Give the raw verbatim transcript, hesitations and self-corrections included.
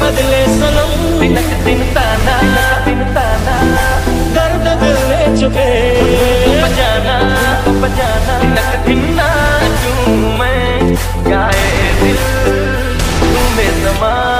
बदले सनम दिनक दिन ताना दिन ताना दर्द दिल ले चुके बजाना बजाना दिनक दिन ना क्यों मैं गाए दिल तुम्हें समा